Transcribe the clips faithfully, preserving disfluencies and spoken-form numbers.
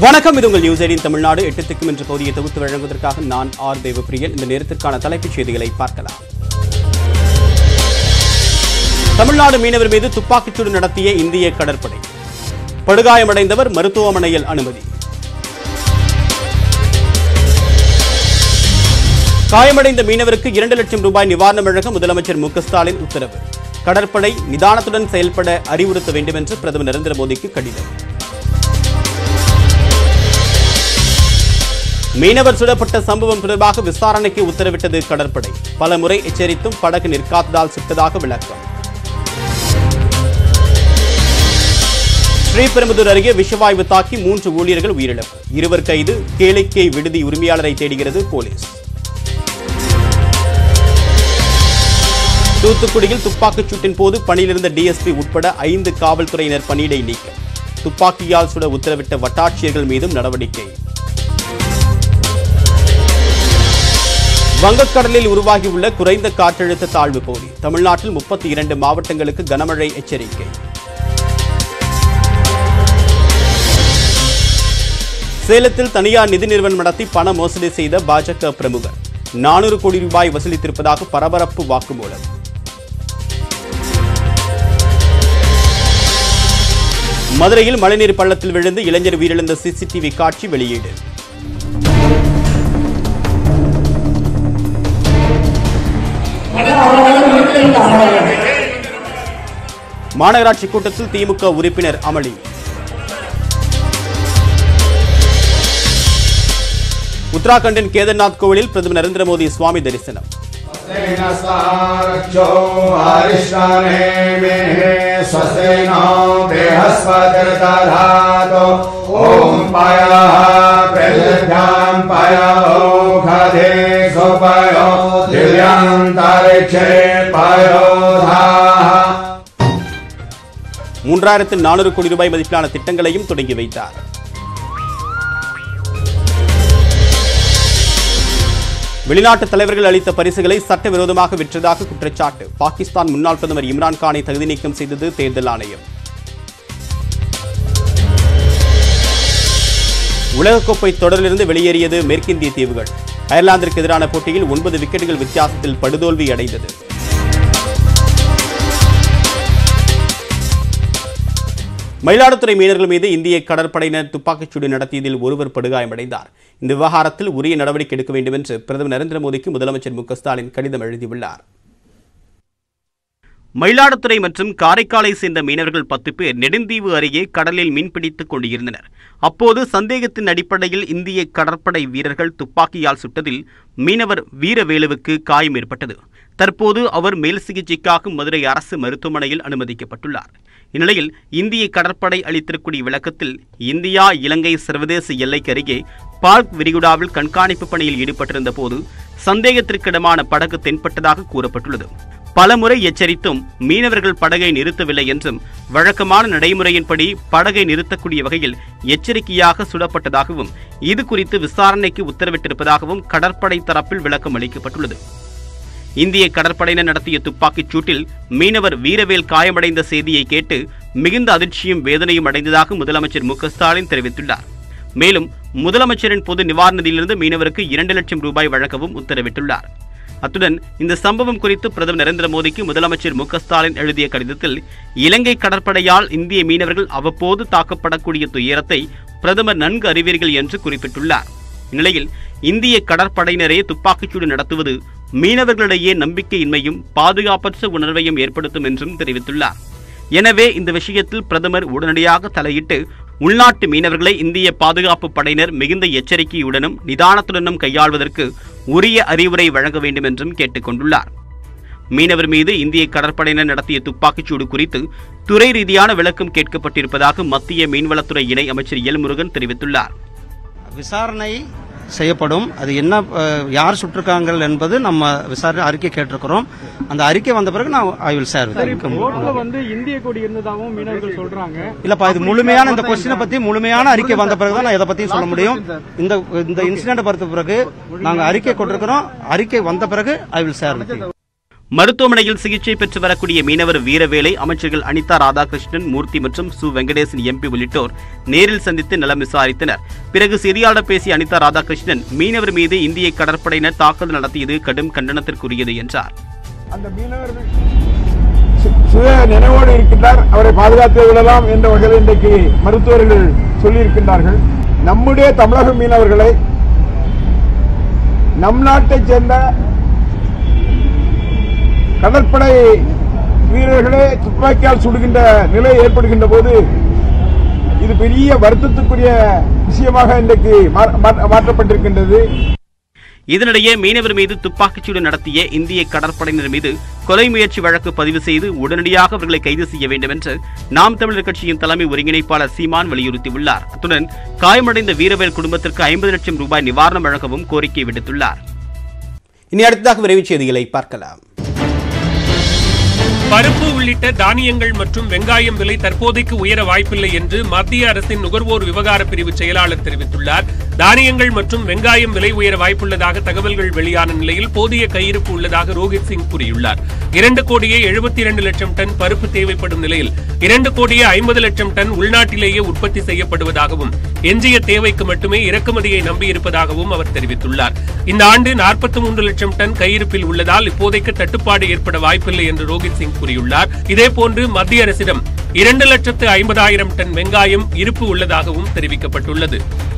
வணக்கம், இது உங்கள் நியூஸ் எய்ட்டீன் தமிழ்நாடு. எட்டு திக்கும் என்ற பகுதியை தொகுத்து வழங்குவதற்காக நான் ஆர் தேவப்பிரியன். இந்த நேரத்திற்கான தலைப்புச் செய்திகளை பார்க்கலாம். தமிழ்நாடு மீனவர் மீது துப்பாக்கிச்சூடு நடத்திய இந்திய கடற்படை. படுகாயமடைந்தவர் மருத்துவமனையில் அனுமதி. காயமடைந்த மீனவருக்கு இரண்டு லட்சம் ரூபாய் நிவாரணம் வழங்க முதலமைச்சர் மு க ஸ்டாலின் உத்தரவு. கடற்படை நிதானத்துடன் செயல்பட அறிவுறுத்த வேண்டும் என்று பிரதமர் நரேந்திர மோடிக்கு கடிதம். மீனவர் சுடப்பட்ட சம்பவம் தொடர்பாக விசாரணைக்கு உத்தரவிட்டது கடற்படை. பல முறை எச்சரித்தும் படகு நிற்காததால் சுட்டதாக விளக்கம். ஸ்ரீபெரும்புதூர் அருகே விஷவாயு தாக்கி மூன்று ஊழியர்கள் உயிரிழப்பு. இருவர் கைது. கேளிக்கை விடுதி உரிமையாளரை தேடுகிறது போலீஸ். தூத்துக்குடியில் துப்பாக்கிச் சூட்டின் போது பணியிலிருந்த டிஎஸ்பி உட்பட ஐந்து காவல்துறையினர் பணியிடை நீக்கம். துப்பாக்கியால் சுட உத்தரவிட்ட வட்டாட்சியர்கள் மீதும் நடவடிக்கை. வங்கக்கடலில் உருவாகியுள்ள குறைந்த காற்றழுத்த தாழ்வு பகுதி. தமிழ்நாட்டில் முப்பத்தி இரண்டு மாவட்டங்களுக்கு கனமழை எச்சரிக்கை. சேலத்தில் தனியார் நிதி நிறுவனம் நடத்தி பண மோசடி செய்த பாஜக பிரமுகர் நானூறு கோடி ரூபாய் வசூலித்திருப்பதாக பரபரப்பு வாக்குமூலம். மதுரையில் மழைநீர் பள்ளத்தில் விழுந்து இளைஞர் உயிரிழந்த சிசிடிவி காட்சி வெளியீடு. மாநகராட்சி கூட்டத்தில் திமுக உறுப்பினர் அமளி. உத்தராகண்டின் கேதார்நாத் கோவிலில் பிரதமர் நரேந்திர மோடி சுவாமி தரிசனம். மூன்றாயிரத்து நானூறு கோடி ரூபாய் மதிப்பிலான திட்டங்களையும் தொடங்கி வைத்தார். வெளிநாட்டு தலைவர்கள் அளித்த பரிசுகளை சட்டவிரோதமாக விற்றதாக குற்றச்சாட்டு. பாகிஸ்தான் முன்னாள் பிரதமர் இம்ரான்கானை தகுதி நீக்கம் செய்தது தேர்தல் ஆணையம். உலகக்கோப்பை தொடரிலிருந்து வெளியேறியது மேற்கிந்திய தீவுகள். அயர்லாந்திற்கு எதிரான போட்டியில் ஒன்பது விக்கெட்டுகள் வித்தியாசத்தில் படுதோல்வி அடைந்தது. மயிலாடுதுறை மீனவர்கள் மீது இந்திய கடற்படையினர் துப்பாக்கிச்சூடு நடத்தியதில் ஒருவர் படுகாயமடைந்தார். இந்த விவகாரத்தில் உரிய நடவடிக்கை எடுக்க வேண்டும் என்று பிரதமர் நரேந்திர மோடிக்கு முதலமைச்சர் மு க ஸ்டாலின் கடிதம் எழுதியுள்ளார். மயிலாடுதுறை மற்றும் காரைக்காலை சேர்ந்த மீனவர்கள் பத்து பேர் நெடுந்தீவு அருகே கடலில் மீன்பிடித்துக் கொண்டிருந்தனர். அப்போது சந்தேகத்தின் அடிப்படையில் இந்திய கடற்படை வீரர்கள் துப்பாக்கியால் சுட்டதில் மீனவர் வீரவேலுவுக்கு காயம் ஏற்பட்டது. தற்போது அவர் மேல் சிகிச்சைக்காக மதுரை அரசு மருத்துவமனையில் அனுமதிக்கப்பட்டுள்ளார். இந்நிலையில் இந்திய கடற்படை அளித்திருக்கூடிய விளக்கத்தில் இந்தியா இலங்கை சர்வதேச எல்லைக்கு அருகே பால்க் விரிகுடாவில் கண்காணிப்பு பணியில் ஈடுபட்டிருந்த போது சந்தேகத்திற்கிடமான படகு தென்பட்டதாக கூறப்பட்டுள்ளது. பலமுறை எச்சரித்தும் மீனவர்கள் படகை நிறுத்தவில்லை என்றும் வழக்கமான நடைமுறையின்படி படகை நிறுத்தக்கூடிய வகையில் எச்சரிக்கையாக சுடப்பட்டதாகவும் இது குறித்து விசாரணைக்கு உத்தரவிட்டிருப்பதாகவும் கடற்படை தரப்பில் விளக்கம் அளிக்கப்பட்டுள்ளது. இந்திய கடற்படையினர் நடத்திய துப்பாக்கிச் சூட்டில் மீனவர் வீரவேல் காயமடைந்த செய்தியை கேட்டு மிகுந்த அதிர்ச்சியும் வேதனையும் அடைந்ததாக முதலமைச்சர் மு க ஸ்டாலின் தெரிவித்துள்ளார். மேலும் முதலமைச்சரின் பொது நிவாரண நிதியிலிருந்து மீனவருக்கு இரண்டு லட்சம் ரூபாய் வழங்கவும் உத்தரவிட்டுள்ளார். அத்துடன் இந்த சம்பவம் குறித்து பிரதமர் நரேந்திர மோடிக்கு முதலமைச்சர் மு க ஸ்டாலின் எழுதிய கடிதத்தில் இலங்கை கடற்படையால் இந்திய மீனவர்கள் அவ்வப்போது தாக்கப்படக்கூடிய துயரத்தை பிரதமர் நன்கு அறிவீர்கள் என்று குறிப்பிட்டுள்ளார். இந்நிலையில் இந்திய கடற்படையினரே துப்பாக்கிச்சூடு நடத்துவது மீனவர்களிடையே நம்பிக்கையின்மையும் பாதுகாப்பற்ற உணர்வையும் ஏற்படுத்தும் என்றும் தெரிவித்துள்ளார். எனவே இந்த விஷயத்தில் பிரதமர் உடனடியாக தலையிட்டு உள்நாட்டு மீனவர்களை இந்திய பாதுகாப்பு படையினர் மிகுந்த எச்சரிக்கையுடனும் நிதானத்துடனும் கையாள்வதற்கு உரிய அறிவுரை வழங்க வேண்டும் என்றும் கேட்டுக் கொண்டுள்ளார். மீனவர் மீது இந்திய கடற்படையினர் நடத்திய துப்பாக்கிச்சூடு குறித்து துறை ரீதியான விளக்கம் கேட்கப்பட்டிருப்பதாக மத்திய மீன்வளத்துறை இணை அமைச்சர் எல் முருகன் தெரிவித்துள்ளார். விசாரணை செய்யப்படும். அது என்ன யார் சுட்டிருக்காங்க என்பது நம்ம விசாரணை அறிக்கை கேட்டிருக்கிறோம். அந்த அறிக்கை வந்த பிறகு நான் ஐ வில் ஷேர். வந்து இந்திய கொடி இருந்ததாகவும் மீனவர்கள் சொல்றாங்க. இல்லப்பா, இது முழுமையான இந்த கொஸ்டினை பத்தி முழுமையான அறிக்கை வந்த பிறகு தான் நான் இதை பத்தி சொல்ல முடியும். இந்த இந்த இன்சிடென்ட் பார்த்த பிறகு நாங்க அறிக்கை கொண்டிருக்கிறோம். அறிக்கை வந்த பிறகு ஐ வில் ஷேர். மருத்துவமனையில் சிகிச்சை பெற்று வரக்கூடிய மீனவர் வீரவேலை அமைச்சர்கள் அனிதா ராதாகிருஷ்ணன், மூர்த்தி மற்றும் சு வெங்கடேசன் எம்பி உள்ளிட்டோர் நேரில் சந்தித்து நலம் விசாரித்தனர். பிறகு செய்தியாளர் பேசிய அனிதா ராதாகிருஷ்ணன், மீனவர் மீது இந்திய கடற்படையினர் தாக்குதல் நடத்தியது கடும் கண்டனத்திற்குரியது என்றார். அந்த மீனவர்கள் சுய நினைவோடு இருக்கின்றார், அவரை பாதுகாத்து விடலாம் என்ற வகையில் இன்றைக்கு மருத்துவர்கள் சொல்லியிருக்கின்றார்கள். நம்முடைய தமிழக மீனவர்களை நம் நாட்டைச் சேர்ந்த கடற்படை வீரர்களே துப்பாக்கியால் சுடுகின்ற நிலை ஏற்படுகின்ற போது இது பெரிய வருத்தத்துக்குரிய விஷயமாக இன்றைக்கு மாற்றப்பட்டிருக்கின்றது. இதனிடையே மீனவர் மீது துப்பாக்கிச்சூடு நடத்திய இந்திய கடற்படையினர் மீது கொலை முயற்சி வழக்கு பதிவு செய்து உடனடியாக அவர்களை கைது செய்ய வேண்டும் என்று நாம் தமிழர் கட்சியின் தலைமை ஒருங்கிணைப்பாளர் சீமான் வலியுறுத்தியுள்ளார். அத்துடன் காயமடைந்த வீரவேல் குடும்பத்திற்கு ஐம்பது லட்சம் ரூபாய் நிவாரணம் வழங்கவும் கோரிக்கை விடுத்துள்ளார். இனி அடுத்ததாக விரைவுச் செய்திகளை பார்க்கலாம். பருப்பு உள்ளிட்ட தானியங்கள் மற்றும் வெங்காயம் விலை தற்போதைக்கு உயர வாய்ப்பில்லை என்று மத்திய அரசின் நுகர்வோர் விவகார பிரிவு செயலாளர் தெரிவித்துள்ளார். தானியங்கள் மற்றும் வெங்காயம் விலை உயர வாய்ப்புள்ளதாக தகவல்கள் வெளியான நிலையில் போதிய கையிருப்பு உள்ளதாக ரோஹித் சிங் கூறியுள்ளார். இரண்டு கோடியே எழுபத்தி இரண்டு லட்சம் டன் பருப்பு தேவைப்படும் நிலையில் இரண்டு கோடியே ஐம்பது லட்சம் டன் உள்நாட்டிலேயே உற்பத்தி செய்யப்படுவதாகவும் எஞ்சிய தேவைக்கு மட்டுமே இறக்குமதியை நம்பியிருப்பதாகவும் அவர் தெரிவித்துள்ளார். இந்த ஆண்டு நாற்பத்தி மூன்று லட்சம் டன் கையிருப்பில் உள்ளதால் இப்போதைக்கு தட்டுப்பாடு ஏற்பட வாய்ப்பில்லை என்று ரோஹித் சிங் கூறியுள்ளார். இதேபோன்று மத்திய அரசிடம் இரண்டு லட்சத்து ஐம்பதாயிரம் டன் வெங்காயம் இருப்பு உள்ளதாகவும் தெரிவிக்கப்பட்டுள்ளது.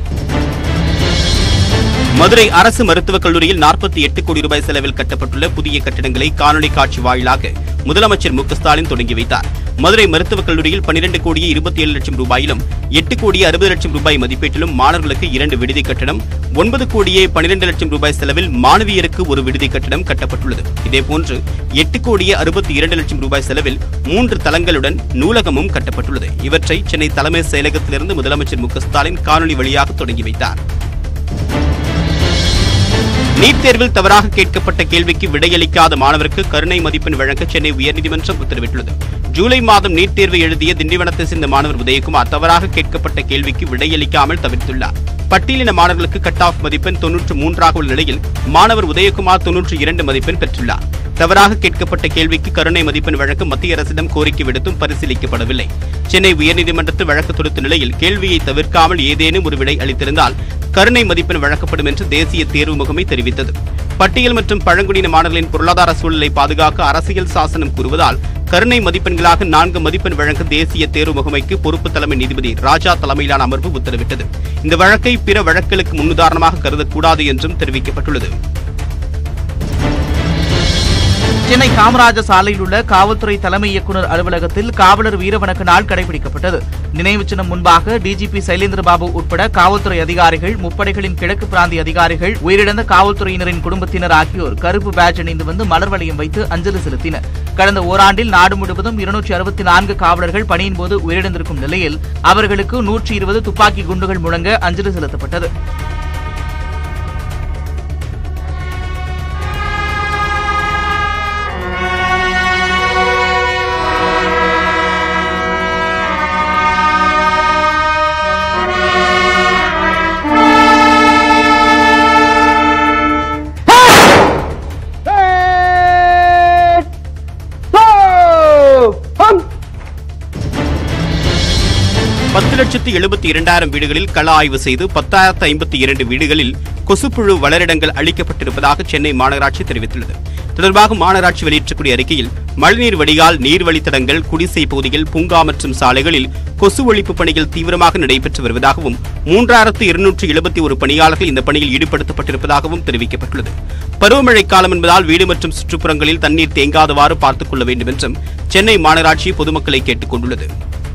மதுரை அரசு மருத்துவக் கல்லூரியில் நாற்பத்தி எட்டு கோடி ரூபாய் செலவில் கட்டப்பட்டுள்ள புதிய கட்டிடங்களை காணொலி காட்சி வாயிலாக முதலமைச்சர் மு க ஸ்டாலின் தொடங்கி வைத்தார். மதுரை மருத்துவக் கல்லூரியில் பன்னிரண்டு கோடியே இருபத்தி ஏழு லட்சம் ரூபாயிலும் எட்டு கோடியே அறுபது லட்சம் ரூபாய் மதிப்பீட்டிலும் மாணவர்களுக்கு இரண்டு விடுதி கட்டணம், ஒன்பது கோடியே பன்னிரண்டு லட்சம் ரூபாய் செலவில் மாணவியருக்கு ஒரு விடுதி கட்டணம் கட்டப்பட்டுள்ளது. இதேபோன்று எட்டு கோடியே அறுபத்தி இரண்டு லட்சம் ரூபாய் செலவில் மூன்று தளங்களுடன் நூலகமும் கட்டப்பட்டுள்ளது. இவற்றை சென்னை தலைமை செயலகத்திலிருந்து முதலமைச்சர் மு க ஸ்டாலின் காணொலி வழியாக தொடங்கி வைத்தார். நீட் தேர்வில் தவறாக கேட்கப்பட்ட கேள்விக்கு விடையளிக்காத மாணவருக்கு கருணை மதிப்பெண் வழங்க சென்னை உயர்நீதிமன்றம் உத்தரவிட்டுள்ளது. ஜூலை மாதம் நீட் தேர்வு எழுதிய திண்டிவனத்தை சேர்ந்த மாணவர் உதயகுமார் தவறாக கேட்கப்பட்ட கேள்விக்கு விடையளிக்காமல் தவிர்த்துள்ளார். பட்டியலின மாணவர்களுக்கு கட் ஆஃப் மதிப்பெண் தொன்னூற்று மூன்றாக உள்ள நிலையில் மாணவர் உதயகுமார் தொன்னூற்று இரண்டு மதிப்பெண் பெற்றுள்ளார். தவறாக கேட்கப்பட்ட கேள்விக்கு கருணை மதிப்பெண் வழங்க மத்திய அரசிடம் கோரிக்கை விடுத்தும் பரிசீலிக்கப்படவில்லை. சென்னை உயர்நீதிமன்றத்தில் வழக்கு தொடுத்த நிலையில் கேள்வியை தவிர்க்காமல் ஏதேனும் ஒரு விடை அளித்திருந்தால் கருணை மதிப்பெண் வழங்கப்படும் என்று தேசிய தேர்வு முகமை தெரிவித்தது. பட்டியல் மற்றும் பழங்குடியின மாணவர்களின் பொருளாதார சூழலை பாதுகாக்க அரசியல் சாசனம் கூறுவதால் கருணை மதிப்பெண்களாக நான்கு மதிப்பெண் வழங்க தேசிய தேர்வு முகமைக்கு பொறுப்பு தலைமை நீதிபதி ராஜா தலைமையிலான அமர்வு உத்தரவிட்டது. இந்த வழக்கை பிற வழக்குகளுக்கு முன்னுதாரணமாக கருதக்கூடாது என்றும் தெரிவிக்கப்பட்டுள்ளது. சென்னை காமராஜர் சாலையில் உள்ள காவல்துறை தலைமை இயக்குநர் அலுவலகத்தில் காவலர் வீரவணக்க நாள் கடைபிடிக்கப்பட்டது. நினைவு சின்னம் முன்பாக டிஜிபி சைலேந்திரபாபு உட்பட காவல்துறை அதிகாரிகள், முப்படைகளின் கிழக்கு பிராந்திய அதிகாரிகள், உயிரிழந்த காவல்துறையினரின் குடும்பத்தினர் ஆகியோர் கருப்பு பேட்ஜ் அணிந்து வந்து மலர் வளையம் வைத்து அஞ்சலி செலுத்தினர். கடந்த ஓராண்டில் நாடு முழுவதும் இருநூற்றி அறுபத்தி நான்கு காவலர்கள் பணியின் போது உயிரிழந்திருக்கும் நிலையில் அவர்களுக்கு நூற்றி இருபது துப்பாக்கி குண்டுகள் முழங்க அஞ்சலி செலுத்தப்பட்டது. பத்து லட்சத்து எழுபத்தி இரண்டாயிரம் வீடுகளில் கள ஆய்வு செய்து பத்தாயிரத்து ஐம்பத்தி இரண்டு வீடுகளில் கொசுப்புழு வளரிடங்கள் அளிக்கப்பட்டிருப்பதாக சென்னை மாநகராட்சி தெரிவித்துள்ளது. தொடர்பாக மாநகராட்சி வெளியிட்டக்கூடிய அறிக்கையில் மழைநீர் வடிகால், நீர் வழித்தடங்கள், குடிசை பகுதிகள், பூங்கா மற்றும் சாலைகளில் கொசு ஒழிப்பு பணிகள் தீவிரமாக நடைபெற்று வருவதாகவும் மூன்றாயிரத்து இருநூற்று எழுபத்தி ஒரு பணியாளர்கள் இந்த பணியில் ஈடுபடுத்தப்பட்டிருப்பதாகவும் தெரிவிக்கப்பட்டுள்ளது. பருவமழை காலம் என்பதால் வீடு மற்றும் சுற்றுப்புறங்களில் தண்ணீர் தேங்காதவாறு பார்த்துக் கொள்ள வேண்டும் என்றும் சென்னை மாநகராட்சி பொதுமக்களை கேட்டுக் கொண்டுள்ளது.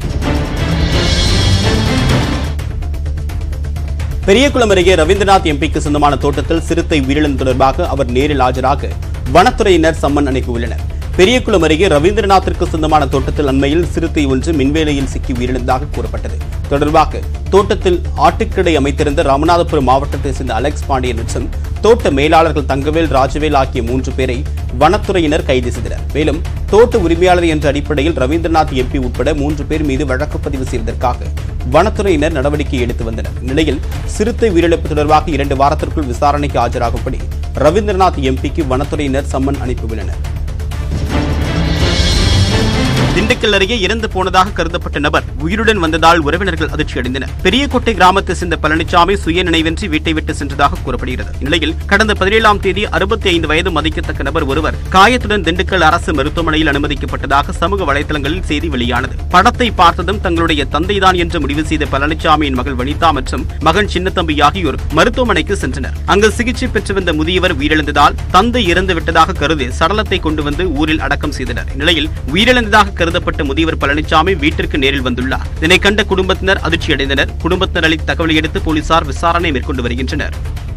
பெரியகுளம் அருகே ரவீந்திரநாத் எம்பிக்கு சொந்தமான தோட்டத்தில் சிறுத்தை உயிரிழந்தது தொடர்பாக அவர் நேரில் ஆஜராக வனத்துறையினர் சம்மன் அனுப்பியுள்ளனர். பெரியகுளம் அருகே ரவீந்திரநாத்திற்கு சொந்தமான தோட்டத்தில் அண்மையில் சிறுத்தை ஒன்று மின்வேலையில் சிக்கி உயிரிழந்ததாக கூறப்பட்டது. தொடர்பாக தோட்டத்தில் ஆட்டுக்கடை அமைத்திருந்த ராமநாதபுரம் மாவட்டத்தை சேர்ந்த அலெக்ஸ் பாண்டியன் மற்றும் தோட்ட மேலாளர்கள் தங்கவேல், ராஜவேல் ஆகிய மூன்று பேரை வனத்துறையினர் கைது செய்தனர். மேலும் தோட்ட உரிமையாளர் என்ற அடிப்படையில் ரவீந்திரநாத் எம்பி உட்பட மூன்று பேர் மீது வழக்கு பதிவு செய்வதற்காக வனத்துறையினர் நடவடிக்கை எடுத்து வந்தனர். நிலையில் சிறுத்தை உயிரிழப்பு தொடர்பாக இரண்டு வாரத்திற்குள் விசாரணைக்கு ஆஜராகும்படி ரவீந்திரநாத் எம்பிக்கு வனத்துறையினர் சம்மன் அனுப்பியுள்ளனர். திண்டுக்கல் அருகே இறந்து போனதாக கருதப்பட்ட நபர் உயிருடன் வந்ததால் உறவினர்கள் அதிர்ச்சியடைந்தனர். பெரியகோட்டை கிராமத்தை சேர்ந்த பழனிசாமி சுய நினைவின்றி வீட்டை விட்டு சென்றதாக கூறப்படுகிறது. இந்நிலையில் கடந்த பதினேழாம் தேதி அறுபத்தி ஐந்து வயது மதிக்கத்தக்க நபர் ஒருவர் காயத்துடன் திண்டுக்கல் அரசு மருத்துவமனையில் அனுமதிக்கப்பட்டதாக சமூக வலைதளங்களில் செய்தி வெளியானது. படத்தை பார்த்ததும் தங்களுடைய தந்தைதான் என்று முடிவு செய்த பழனிசாமியின் மகள் வனிதா மற்றும் மகன் சின்னத்தம்பி ஆகியோர் மருத்துவமனைக்கு சென்றனர். அங்கு சிகிச்சை பெற்று வந்த முதியவர் உயிரிழந்ததால் தந்தை இறந்து விட்டதாக கருதி சடலத்தை கொண்டு வந்து ஊரில் அடக்கம் செய்தனர். இந்நிலையில் உயிரிழந்ததாக கருதப்பட்ட முதியவர் பழனிசாமி வீட்டிற்கு நேரில் வந்துள்ளார். இதனை கண்ட குடும்பத்தினர் அதிர்ச்சியடைந்தனர். குடும்பத்தினர் அளித்த தகவலை அடுத்து போலீசார் விசாரணை மேற்கொண்டு வருகின்றனர்.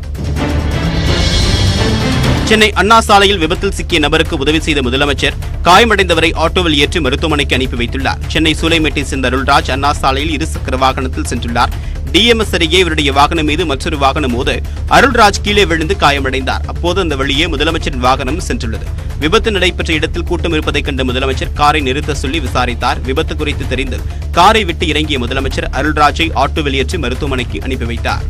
சென்னை அண்ணா சாலையில் விபத்தில் சிக்கிய நபருக்கு உதவி செய்த முதலமைச்சர் காயமடைந்தவரை ஆட்டோவில் ஏற்றி மருத்துவமனைக்கு அனுப்பி வைத்துள்ளார். சென்னை சூலைமேட்டை சேர்ந்த அருள்ராஜ் அண்ணா சாலையில் இருசக்கர வாகனத்தில் சென்றுள்ளார். டிஎம்எஸ் அருகே இவருடைய வாகனம் மீது மற்றொரு வாகனம் மோத அருள்ராஜ் கீழே விழுந்து காயமடைந்தார். அப்போது அந்த வழியே முதலமைச்சரின் வாகனம் சென்றுள்ளது. விபத்து நடைபெற்ற இடத்தில் கூட்டம் இருப்பதைக் கண்ட முதலமைச்சர் காரை நிறுத்த சொல்லி விசாரித்தார். விபத்து குறித்து தெரிந்து காரை விட்டு இறங்கிய முதலமைச்சர் அருள்ராஜை ஆட்டோவில் ஏற்றி மருத்துவமனைக்கு அனுப்பி வைத்தார்.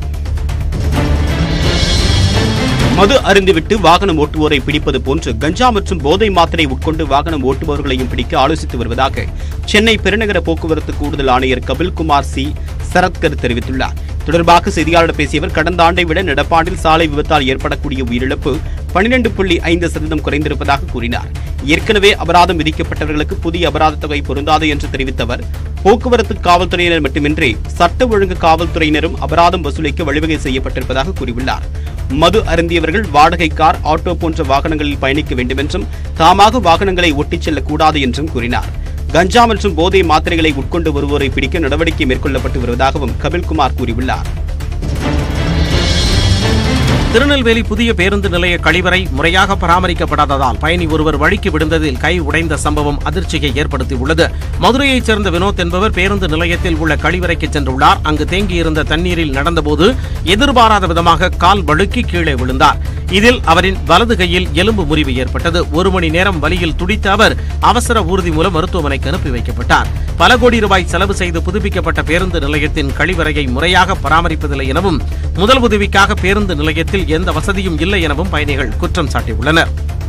மது அருந்திவிட்டு வாகனம் ஓட்டுவோரை பிடிப்பது போன்று கஞ்சா மற்றும் போதை மாத்திரை உட்கொண்டு வாகனம் ஓட்டுபவர்களையும் பிடிக்க ஆலோசித்து வருவதாக சென்னை பெருநகர போக்குவரத்து கூடுதல் ஆணையர் கபில்குமார் சி சரத்கர் தெரிவித்துள்ளார். தொடர்பாக செய்தியாளர் பேசியவர் கடந்த ஆண்டை விட நடப்பாண்டில் சாலை விபத்தால் ஏற்படக்கூடிய உயிரிழப்பு பன்னிரண்டு புள்ளி ஐந்து சதவீதம் குறைந்திருப்பதாக கூறினார். ஏற்கனவே அபராதம் விதிக்கப்பட்டவர்களுக்கு புதிய அபராத தொகை பொருந்தாது என்று தெரிவித்தவர் போக்குவரத்து காவல்துறையினர் மட்டுமின்றி சட்ட ஒழுங்கு காவல்துறையினரும் அபராதம் வசூலிக்க வழிவகை செய்யப்பட்டிருப்பதாக கூறியுள்ளார். மது அருந்தியவர்கள் வாடகை கார், ஆட்டோ போன்ற வாகனங்களில் பயணிக்க வேண்டும் என்றும் தாமாக வாகனங்களை ஒட்டிச் செல்லக்கூடாது என்றும் கூறினார். கஞ்சா மற்றும் போதை மாத்திரைகளை உட்கொண்டு வருவோரை பிடிக்க நடவடிக்கை மேற்கொள்ளப்பட்டு வருவதாகவும் கபில்குமார் கூறியுள்ளார். திருநெல்வேலி புதிய பேருந்து நிலைய கழிவறை முறையாக பராமரிக்கப்படாததால் பயணி ஒருவர் வழிக்கு விழுந்ததில் கை உடைந்த சம்பவம் அதிர்ச்சியை ஏற்படுத்தியுள்ளது. மதுரையைச் சேர்ந்த வினோத் என்பவர் பேருந்து நிலையத்தில் உள்ள கழிவறைக்கு சென்றுள்ளார். அங்கு தேங்கியிருந்த தண்ணீரில் நடந்தபோது எதிர்பாராத விதமாக கால் வழுக்கி கீழே விழுந்தார். இதில் அவரின் வலது கையில் எலும்பு முறிவு ஏற்பட்டது. ஒரு மணி நேரம் வலியில் துடித்த அவர் அவசர ஊர்தி மூலம் மருத்துவமனைக்கு அனுப்பி வைக்கப்பட்டார். பல கோடி ரூபாய் செலவு செய்து புதுப்பிக்கப்பட்ட பேருந்து நிலையத்தின் கழிவறையை முறையாக பராமரிப்பதில்லை எனவும் முதல் உதவிக்காக பேருந்து நிலையத்தில் எந்த வசதியும் இல்லை எனவும் பயணிகள் குற்றம் சாட்டியுள்ளனர்.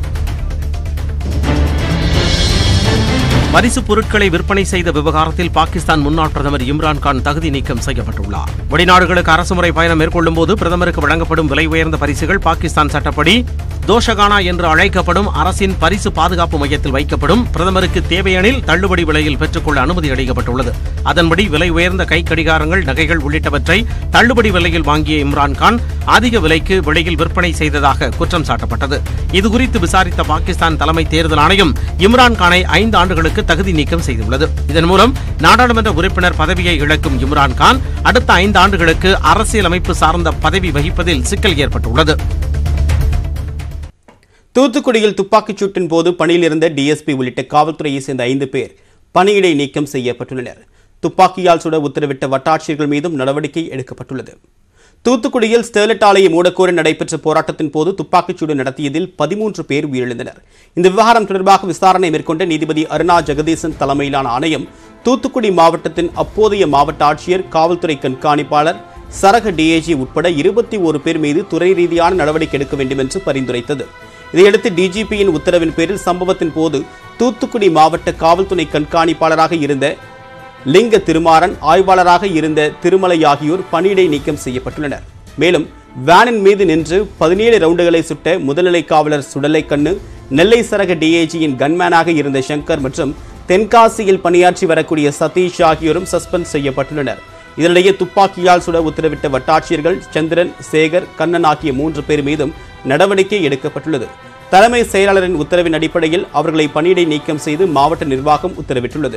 பரிசுப் பொருட்களை விற்பனை செய்த விவகாரத்தில் பாகிஸ்தான் முன்னாள் பிரதமர் இம்ரான்கான் தகுதி நீக்கம் செய்யப்பட்டுள்ளார். வெளிநாடுகளுக்கு அரசுமுறை பயணம் மேற்கொள்ளும் போது பிரதமருக்கு வழங்கப்படும் விலை உயர்ந்த பரிசுகள் பாகிஸ்தான் சட்டப்படி தோஷகானா என்று அழைக்கப்படும் அரசின் பரிசு பாதுகாப்பு மையத்தில் வைக்கப்படும். பிரதமருக்கு தேவையெனில் தள்ளுபடி விலையில் பெற்றுக்கொள்ள அனுமதி அளிக்கப்பட்டுள்ளது. அதன்படி விலை உயர்ந்த கை கடிகாரங்கள், நகைகள் உள்ளிட்டவற்றை தள்ளுபடி விலையில் வாங்கிய இம்ரான்கான் அதிக விலைக்கு வெளியில் விற்பனை செய்ததாக குற்றம் சாட்டப்பட்டது. இதுகுறித்து விசாரித்த பாகிஸ்தான் தலைமை தேர்தல் ஆணையம் இம்ரான்கானை ஐந்து ஆண்டுகளுக்கு தகுதி நீக்கம் செய்துள்ளது. இதன் மூலம் நாடாளுமன்ற உறுப்பினர் பதவியை இழக்கும் இம்ரான்கான் அடுத்த ஐந்து ஆண்டுகளுக்கு அரசியலமைப்பு சார்ந்த பதவி வகிப்பதில் சிக்கல் ஏற்பட்டுள்ளது. தூத்துக்குடியில் துப்பாக்கிச் சூட்டின் போது பணியில் இருந்த டிஎஸ்பி உள்ளிட்ட காவல்துறையை சேர்ந்த ஐந்து பேர் பணியிடை நீக்கம் செய்யப்பட்டுள்ளனர். துப்பாக்கியால் சுட உத்தரவிட்ட வட்டாட்சியர்கள் மீதும் நடவடிக்கை எடுக்கப்பட்டுள்ளது. தூத்துக்குடியில் ஸ்டெர்லைட் ஆலையை மூடக்கோரி நடைபெற்ற போராட்டத்தின் போது துப்பாக்கிச்சூடு நடத்தியதில் பதிமூன்று பேர் உயிரிழந்தனர். இந்த விவகாரம் தொடர்பாக விசாரணை மேற்கொண்ட நீதிபதி அருணா ஜெகதீசன் தலைமையிலான ஆணையம் தூத்துக்குடி மாவட்டத்தின் அப்போதைய மாவட்ட ஆட்சியர், காவல்துறை கண்காணிப்பாளர், சரக டிஐஜி உட்பட இருபத்தி ஒரு பேர் மீது துறை ரீதியான நடவடிக்கை எடுக்க வேண்டும் என்று பரிந்துரைத்தது. இதையடுத்து டிஜிபியின் உத்தரவின் பேரில் சம்பவத்தின் போது தூத்துக்குடி மாவட்ட காவல்துறை கண்காணிப்பாளராக இருந்த லிங்க திருமாறன், ஆய்வாளராக இருந்த திருமலை ஆகியோர் பணியிடை நீக்கம் செய்யப்பட்டுள்ளனர். மேலும் வேனின் மீது நின்று பதினேழு ரவுண்டுகளை சுட்ட முதுநிலை காவலர் சுடலை கண்ணு, நெல்லை சரக டிஐஜியின் கன்மேனாக இருந்த சங்கர் மற்றும் தென்காசியில் பணியாற்றி வரக்கூடிய சதீஷ் ஆகியோரும் சஸ்பெண்ட் செய்யப்பட்டுள்ளனர். இதனிடையே துப்பாக்கியால் சுட உத்தரவிட்ட வட்டாட்சியர்கள் சந்திரன், சேகர், கண்ணன் ஆகிய மூன்று பேர் மீதும் நடவடிக்கை எடுக்கப்பட்டுள்ளது. தலைமை செயலாளரின் உத்தரவின் அடிப்படையில் அவர்களை பணியிடை நீக்கம் செய்து மாவட்ட நிர்வாகம் உத்தரவிட்டுள்ளது.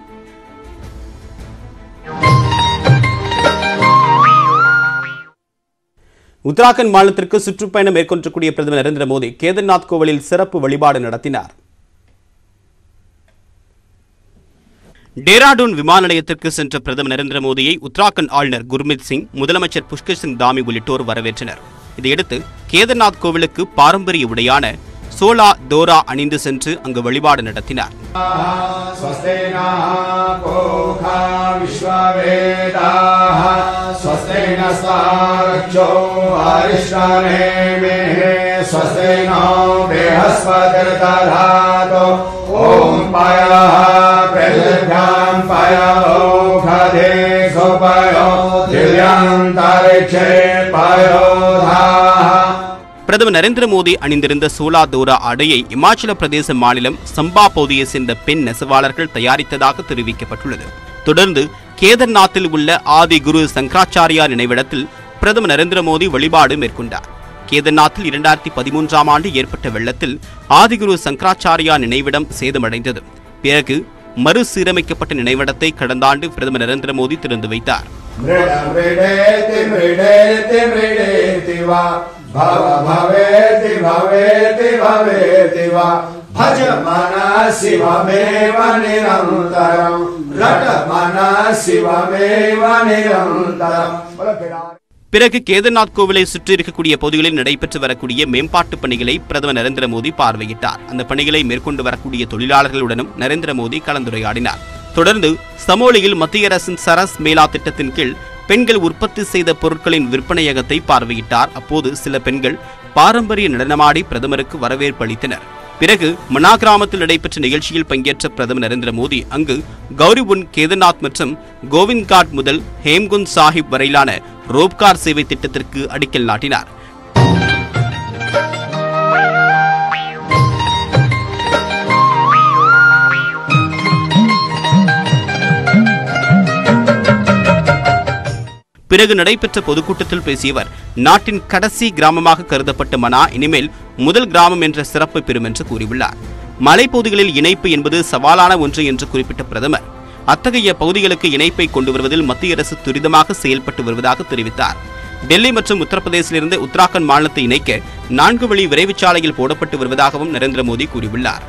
உத்தராகண்ட் மாநிலத்திற்கு சுற்றுப்பயணம் மேற்கொள்ளக்கூடிய பிரதமர் நரேந்திர மோடி கேதார்நாத் கோவிலில் சிறப்பு வழிபாடு நடத்தினார். டேராடூன் விமான நிலையத்திற்கு சென்ற பிரதமர் நரேந்திர மோடியை உத்தராகண்ட் ஆளுநர் குர்மித் சிங், முதலமைச்சர் புஷ்கர் சிங் தாமி உள்ளிட்டோர் வரவேற்றனர். இதையடுத்து கேதார்நாத் கோவிலுக்கு பாரம்பரிய உடையான சோலா தோரா அணிந்து சென்று அங்கு வழிபாடு நடத்தினார். स्वस्तिनो बृहस्पतिर्दधातु ॐ पयः पृथिव्यां पयो खदे सुपयो दिव्यान्तरिक्षे पयोधाः. பிரதமர் நரேந்திர மோடி அணிந்திருந்த சோலா தோரா ஆடையை இமாச்சல பிரதேச மாநிலம் சம்பா பகுதியை சேர்ந்த பெண் நெசவாளர்கள் தயாரித்ததாக தெரிவிக்கப்பட்டுள்ளது. தொடர்ந்து கேதர்நாத்தில் உள்ள ஆதி குரு சங்கராச்சாரியார் நினைவிடத்தில் பிரதமர் நரேந்திர மோடி வழிபாடு மேற்கொண்டார். கேதர்நாத்தில் இரண்டாயிரத்தி பதிமூன்றாம் ஆண்டு ஏற்பட்ட வெள்ளத்தில் ஆதிகுரு சங்கராச்சாரியார் நினைவிடம் சேதமடைந்தது. பிறகு மறுசீரமைக்கப்பட்ட நினைவிடத்தை கடந்த ஆண்டு பிரதமர் நரேந்திர மோடி திறந்து வைத்தார். பிறகு கேதர்நாத் கோவிலை சுற்றி இருக்கக்கூடிய பகுதிகளில் நடைபெற்று வரக்கூடிய மேம்பாட்டு பணிகளை பிரதமர் நரேந்திர மோடி பார்வையிட்டார். அந்த பணிகளை மேற்கொண்டு வரக்கூடிய தொழிலாளர்களுடனும் நரேந்திர மோடி கலந்துரையாடினார். தொடர்ந்து சமோலியில் மத்திய அரசின் சரஸ் மேலா திட்டத்தின் கீழ் பெண்கள் உற்பத்தி செய்த பொருட்களின் விற்பனையகத்தை பார்வையிட்டார். அப்போது சில பெண்கள் பாரம்பரிய நடனமாடி பிரதமருக்கு வரவேற்பு அளித்தனர். பிறகு மனா கிராமத்தில் நடைபெற்ற நிகழ்ச்சியில் பங்கேற்ற பிரதமர் நரேந்திர மோடி அங்கு கௌரிபுன் கேதர்நாத் மற்றும் கோவிந்த்காட் முதல் ஹேம்குந்த் சாஹிப் வரையிலான ரோப்கார் சேவை திட்டத்திற்கு அடிக்கல் நாட்டினார். பிறகு நடைபெற்ற பொதுக்கூட்டத்தில் பேசியவர், நாட்டின் கடைசி கிராமமாக கருதப்பட்ட மனா இனிமேல் முதல் கிராமம் என்ற சிறப்பை பெறும் என்று கூறியுள்ளார். மலைப்பகுதிகளில் இணைப்பு என்பது சவாலான ஒன்று என்று குறிப்பிட்ட பிரதமர், அத்தகைய பகுதிகளுக்கு இணைப்பை கொண்டு வருவதில் மத்திய அரசு துரிதமாக செயல்பட்டு வருவதாக தெரிவித்தார். டெல்லி மற்றும் உத்தரப்பிரதேசிலிருந்து உத்தராகண்ட் மாநிலத்தை இணைக்க நான்கு வழி விரைவுச்சாலையில் போடப்பட்டு வருவதாகவும் நரேந்திர மோடி கூறியுள்ளார்.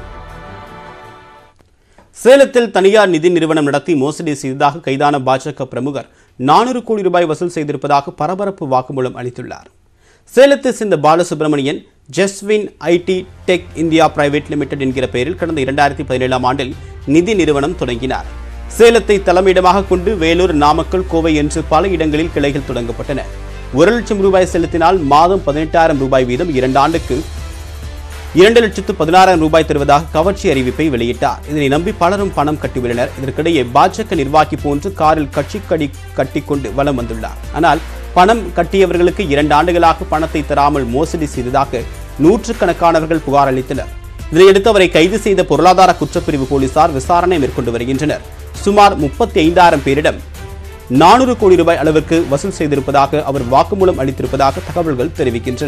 சேலத்தில் தனியார் நிதி நிறுவனம் நடத்தி மோசடி செய்ததாக கைதான பாஜக பிரமுகர் நானூறு கோடி ரூபாய் வசூல் செய்திருப்பதாக பரபரப்பு வாக்குமூலம் அளித்துள்ளார். சேலத்தை சேர்ந்த Balasubramanian Jaswin IT tech India private limited என்கிற பெயரில் கடந்த இரண்டாயிரத்தி பதினேழாம் ஆண்டில் நிதி நிறுவனம் தொடங்கினார். சேலத்தை தலைமையிடமாக கொண்டு வேலூர், நாமக்கல், கோவை என்று பல இடங்களில் கிளைகள் தொடங்கப்பட்டன. ஒரு லட்சம் ரூபாய் செலுத்தினால் மாதம் பதினெட்டாயிரம் ரூபாய் வீதம் இரண்டு ஆண்டுக்கு இரண்டு லட்சத்து பதினாறாயிரம் ரூபாய் தருவதாக கவர்ச்சி அறிவிப்பை வெளியிட்டார். இதனை நம்பி பலரும் பணம் கட்டியுள்ளனர். இதற்கிடையே பாஜக நிர்வாகி போன்று காரில் கட்சி கடி கட்டிக்கொண்டு வலம் வந்துள்ளார். ஆனால் பணம் கட்டியவர்களுக்கு இரண்டு ஆண்டுகளாக பணத்தை தராமல் மோசடி செய்ததாக நூற்றுக்கணக்கானவர்கள் புகார் அளித்தனர். இதனையடுத்து அவரை கைது செய்த பொருளாதார குற்றப்பிரிவு போலீசார் விசாரணை மேற்கொண்டு வருகின்றனர். சுமார் முப்பத்தி ஐந்தாயிரம் பேரிடம் நானூறு கோடி ரூபாய் அளவிற்கு வசூல் செய்திருப்பதாக அவர் வாக்குமூலம் அளித்திருப்பதாக தகவல்கள் தெரிவிக்கின்றன.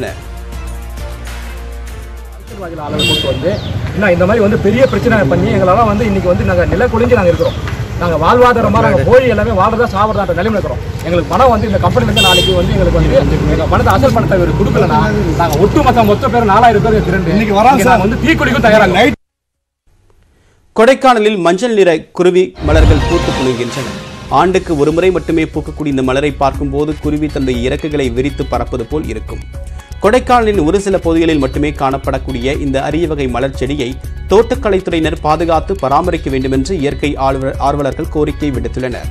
இந்த மாதிரி வந்து பெரிய பிரச்சனை பண்ணி எங்களால் வந்து இன்னைக்கு வந்து நாங்கள் நில குளிஞ்சு நாங்கள் இருக்கிறோம். நாங்கள் வாழ்வாதாரமாக நாங்கள் கோழி எல்லாமே வாழ்றதா சாப்பிட்றதா நிலைமை இருக்கிறோம். எங்களுக்கு பணம் வந்து இந்த கம்பெனிலேருந்து நாளைக்கு வந்து எங்களுக்கு வந்து எங்கள் பணத்தை அசல் பணத்தை இவர் கொடுக்கலன்னா நாங்கள் ஒட்டுமொத்த மொத்த பேர் நாலாயிரம் பேர் திரண்டு இன்னைக்கு வராங்க வந்து தீக்குடிக்கும் தயாராக. கொடைக்கானலில் மஞ்சள் நிற குருவி மலர்கள் பூத்து குலுங்குகின்றன. ஆண்டுக்கு ஒருமுறை மட்டுமே பூக்கக்கூடிய இந்த மலரை பார்க்கும்போது குருவி தன்னுடைய இறக்கைகளை விரித்து பறப்பது போல் இருக்கும். கொடைக்கானலின் ஒரு சில பகுதிகளில் மட்டுமே காணப்படக்கூடிய இந்த அரிய வகை மலர் செடியை தோட்டக்கலைத்துறையினர் பாதுகாத்து பராமரிக்க வேண்டும் என்று இயற்கை ஆர்வலர்கள் கோரிக்கை விடுத்துள்ளனர்.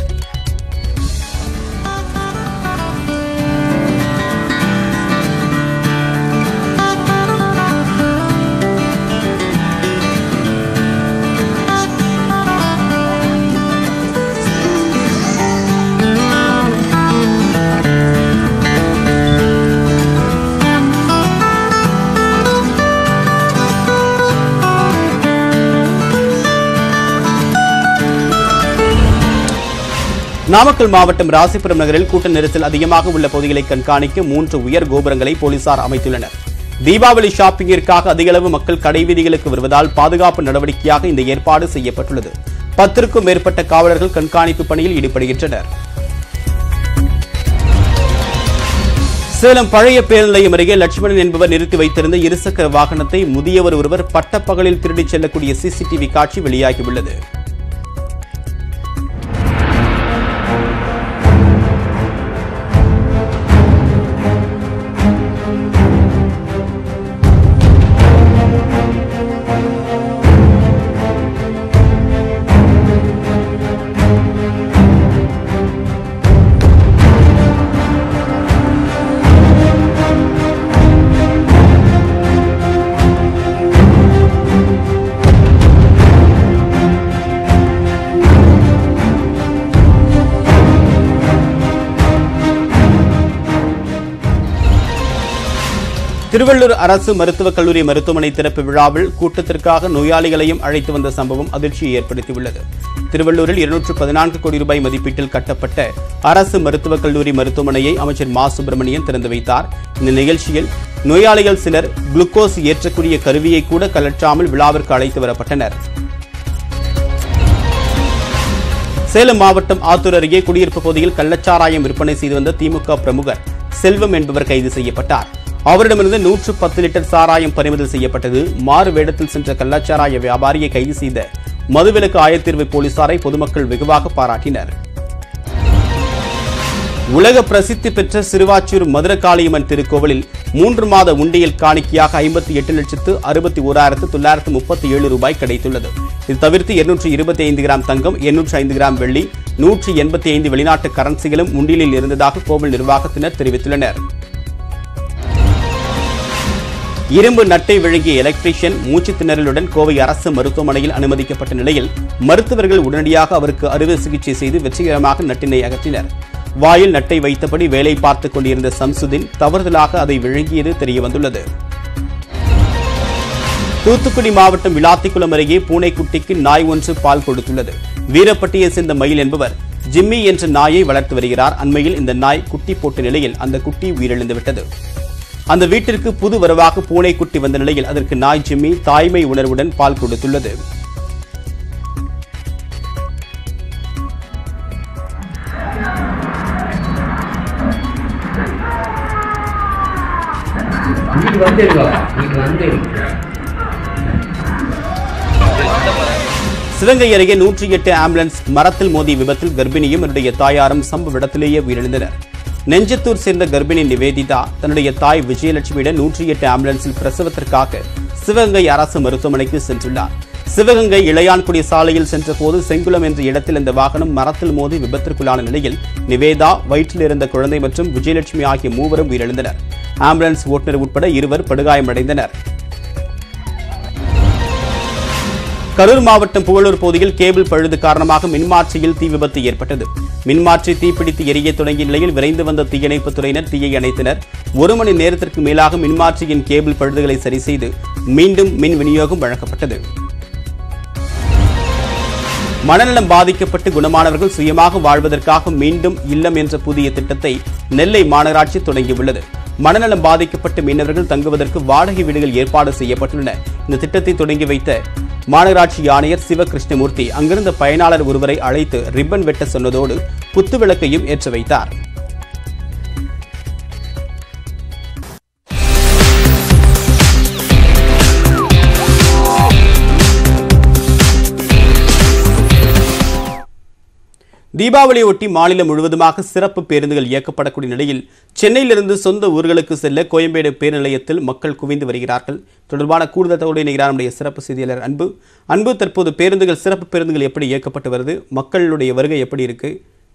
நாமக்கல் மாவட்டம் ராசிபுரம் நகரில் கூட்ட நெரிசல் அதிகமாக உள்ள பகுதிகளை கண்காணிக்க மூன்று உயர் கோபுரங்களை போலீசார் அமைத்துள்ளனர். தீபாவளி ஷாப்பிங்கிற்காக அதிகளவு மக்கள் கடைவீதிகளுக்கு வருவதால் பாதுகாப்பு நடவடிக்கையாக இந்த ஏற்பாடு செய்யப்பட்டுள்ளது. பத்திற்கும் மேற்பட்ட காவலர்கள் கண்காணிப்பு பணியில் ஈடுபடுகின்றனர். சேலம் பழைய பேருந்து நிலையம் அருகே லட்சுமணன் என்பவர் நிறுத்தி வைத்திருந்த இருசக்கர வாகனத்தை முதியவர் ஒருவர் பட்டப்பகலில் திருடிச் செல்லக்கூடிய சிசிடிவி காட்சி வெளியாகியுள்ளது. திருவள்ளூர் அரசு மருத்துவக் கல்லூரி மருத்துவமனை திறப்பு விழாவில் கூட்டத்திற்காக நோயாளிகளையும் அழைத்து வந்த சம்பவம் அதிர்ச்சியை ஏற்படுத்தியுள்ளது. திருவள்ளூரில் இருநூற்று பதினான்கு கோடி ரூபாய் மதிப்பீட்டில் கட்டப்பட்ட அரசு மருத்துவக் கல்லூரி மருத்துவமனையை அமைச்சர் மா சுப்பிரமணியன் திறந்து வைத்தார். இந்த நிகழ்ச்சியில் நோயாளிகள் சிலர் குளுக்கோஸ் ஏற்றக்கூடிய கருவியை கூட கலற்றாமல் விழாவிற்கு அழைத்து வரப்பட்டனர். சேலம் மாவட்டம் ஆத்தூர் அருகே குடியிருப்பு பகுதியில் கள்ளச்சாராயம் விற்பனை செய்து வந்த திமுக பிரமுகர் செல்வம் என்பவர் கைது செய்யப்பட்டார். அவரிடமிருந்து நூற்று பத்து லிட்டர் சாராயம் பறிமுதல் செய்யப்பட்டது. மாறு வேடத்தில் சென்ற கள்ளச்சாராய வியாபாரியை கைது செய்த மதுவிலக்கு ஆயத்தீர்வை போலீசாரை பொதுமக்கள் வெகுவாக பாராட்டினர். உலக பிரசித்தி பெற்ற சிறுவாச்சூர் மதுரகாளியம்மன் திருக்கோவிலில் மூன்று மாத உண்டியல் காணிக்கையாக ஐம்பத்தி எட்டு லட்சத்து அறுபத்தி ஓராயிரத்து தொள்ளாயிரத்து முப்பத்தி ஏழு ரூபாய் கிடைத்துள்ளது. இது தவிர்த்து இருநூற்று இருபத்தி ஐந்து கிராம் தங்கம், எண்ணூற்று ஐந்து கிராம் வெள்ளி, நூற்றி எண்பத்தி ஐந்து வெளிநாட்டு கரன்சிகளும் உண்டியலில் இருந்ததாக கோவில் நிர்வாகத்தினர் தெரிவித்துள்ளனர். இரும்பு நட்டை விழுங்கிய எலக்ட்ரீஷியன் மூச்சு திணறலுடன் கோவை அரசு மருத்துவமனையில் அனுமதிக்கப்பட்ட நிலையில் மருத்துவர்கள் உடனடியாக அவருக்கு அறுவை சிகிச்சை செய்து வெற்றிகரமாக நட்டினை அகற்றினர். வாயில் நட்டை வைத்தபடி வேலை பார்த்துக் கொண்டிருந்த சம்சுதீன் தவறுதலாக அதை விழுங்கியது தெரியவந்துள்ளது. தூத்துக்குடி மாவட்டம் விளாத்திக்குளம் அருகே பூனைக்குட்டிக்கு நாய் ஒன்று பால் கொடுத்துள்ளது. வீரப்பட்டியை சேர்ந்த மயில் என்பவர் ஜிம்மி என்ற நாயை வளர்த்து வருகிறார். அண்மையில் இந்த நாய் குட்டி போட்ட நிலையில் அந்த குட்டி உயிரிழந்து விட்டது. அந்த வீட்டிற்கு புது வரவாக பூனைக்குட்டி வந்த நிலையில் அதற்கு நாய் ஜிம்மி தாய்மை உணர்வுடன் பால் கொடுத்துள்ளது. சிவகங்கை அருகே நூற்றி எட்டு ஆம்புலன்ஸ் மரத்தில் மோதிய விபத்தில் கர்ப்பிணியும் என்னுடைய தாயாரும் சம்பவ இடத்திலேயே உயிரிழந்தனர். நெஞ்சத்தூர் சேர்ந்த கர்ப்பிணி நிவேதிதா தன்னுடைய தாய் விஜயலட்சுமியுடன் நூற்றி எட்டு ஆம்புலன்ஸில் பிரசவத்திற்காக சிவகங்கை அரசு மருத்துவமனைக்கு சென்றுள்ளார். சிவகங்கை இளையான்குடி சாலையில் சென்றபோது செங்குளம் என்ற இடத்தில் இந்த வாகனம் மரத்தில் மோதி விபத்திற்குள்ளான நிலையில் நிவேதா, வயிற்றில் இருந்த குழந்தை மற்றும் விஜயலட்சுமி ஆகிய மூவரும் உயிரிழந்தனர். ஆம்புலன்ஸ் ஓட்டுநர் உட்பட இருவர் படுகாயமடைந்தனர். கரூர் மாவட்டம் புகழூர் பகுதியில் கேபிள் பழுது காரணமாக மின்மாற்றியில் தீ விபத்து ஏற்பட்டது. மின்மாற்றி தீப்பிடித்து எரிய தொடங்கிய நிலையில் விரைந்து வந்த தீயணைப்புத் துறையினர் தீயை அணைத்தனர். ஒரு மணி நேரத்திற்கு மேலாக மின்மாற்றியின் கேபிள் பழுதுகளை சரி செய்து மீண்டும் மின் விநியோகம் வழங்கப்பட்டது. மனநலம் பாதிக்கப்பட்டு குணமானவர்கள் சுயமாக வாழ்வதற்காக மீண்டும் இல்லம் என்ற புதிய திட்டத்தை நெல்லை மாநகராட்சி தொடங்கியுள்ளது. மனநலம் பாதிக்கப்பட்ட மீனவர்கள் தங்குவதற்கு வாடகை வீடுகள் ஏற்பாடு செய்யப்பட்டுள்ளன. இந்த திட்டத்தை தொடங்கி வைத்த மாநகராட்சி ஆணையர் சிவகிருஷ்ணமூர்த்தி அங்கிருந்த பயனாளர் ஒருவரை அழைத்து ரிப்பன் வெட்ட சொன்னதோடு குத்துவிளக்கையும் ஏற்றி வைத்தார். தீபாவளியொட்டி மாநிலம் முழுவதுமாக சிறப்பு பேருந்துகள் இயக்கப்படக்கூடிய நிலையில் சென்னையிலிருந்து சொந்த ஊர்களுக்கு செல்ல கோயம்பேடு பேருந்து நிலையத்தில் மக்கள் குவிந்து வருகிறார்கள். தொடர்பான கூடுதல் தகவலை இணைகிறார் நம்முடைய சிறப்பு செய்தியாளர் அன்பு. அன்பு, தற்போது பேருந்துகள் சிறப்பு பேருந்துகள் எப்படி இயக்கப்பட்டு வருது? மக்களுடைய வருகை எப்படி இருக்கு?